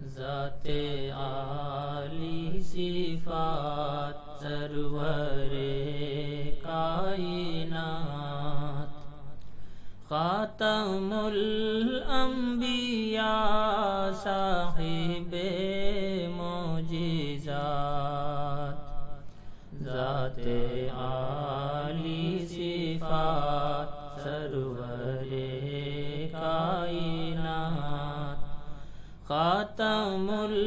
ذات عالی صفات سرور کائنات، خاتم الانبیاء صاحب معجزات، ذات عالی صفات سرور کائنات، خاتم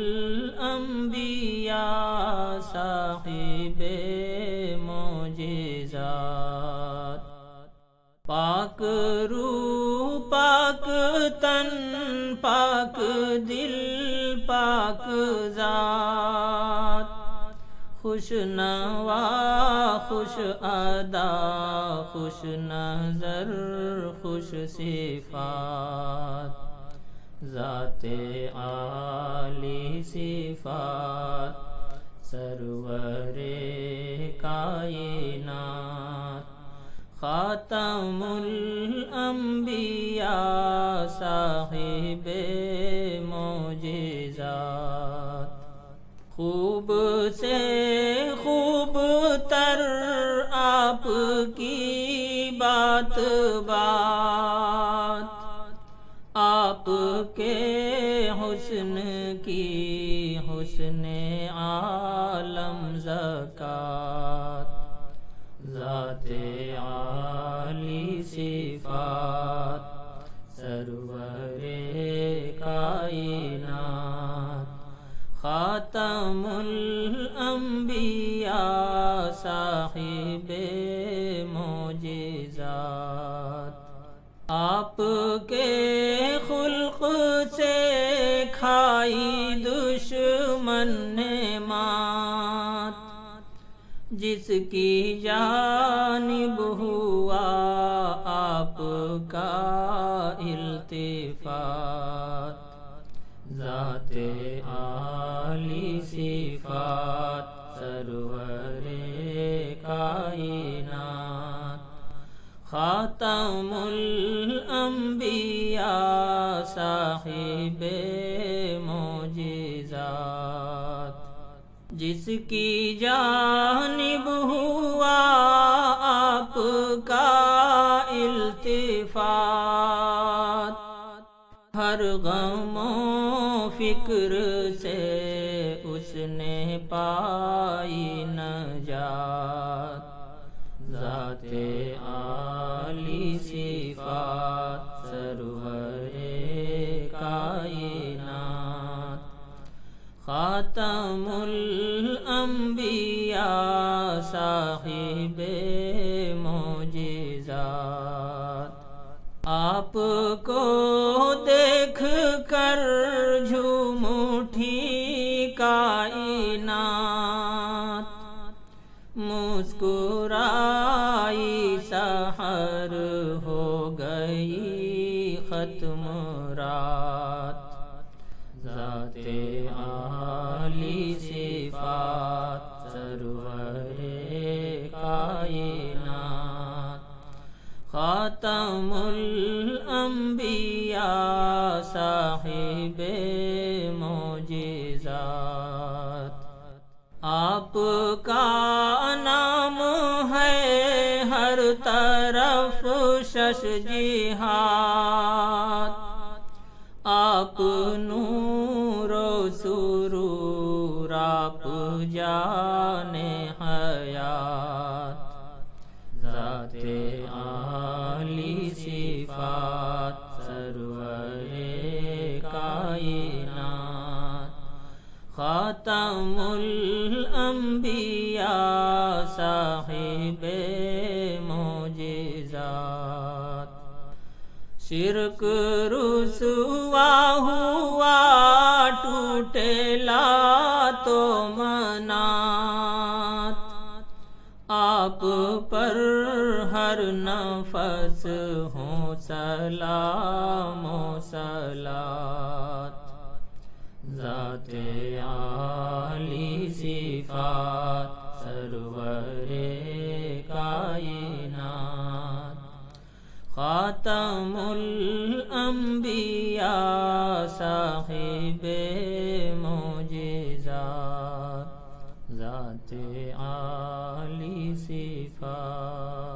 الانبیاء صاحب معجزات، پاک روح پاک تن پاک دل پاک ذات، خوش نوا خوش ادا خوش نظر خوش صفات، ذات عالی صفات سرور کائنات، خاتم الانبیاء صاحب معجزات، خوب سے خوب تر آپ کی بات بات، آپ کے حسن کی حسن عالم زکات، ذات عالی صفات سرور کائنات، خاتم الانبیاء صاحب معجزات، آپ کے خلق سے کھائی دشمن نے مات، جس کی جانب ہوا آپ کا التفات، ذات عالی صفات سرور کائنات، خاتم الانبیاء صاحب معجزات، جس کی جانب ہوا آپ کا التفات، ہر غم و فکر سے اس نے پائی نجات، ذات عالی صفات سرور کائنات، خاتم الانبیاء صاحب معجزات، آپ کو دیکھ کر جھوم اٹھی کائنات، مسکرائی سحر ہو گئی ختم رات، ذات عالی صفات سرور کائنات، خاتم الانبیاء صاحب معجزات، آپ کا نام ہے ہر طرف شش جہات، آپ نور و سرور آپ جان حیات، ذات عالی صفات سرور کائنات، خاتم الانبیاء صاحب معجزات، شرک رسوا ہوا ٹوٹے لات و منات، آپ پر ہر نفس ہوں سلام و صلات، ذات عالی صفات سرور کائنات، خاتم الانبیاء صاحب صاحب معجزات ذات عالی صفات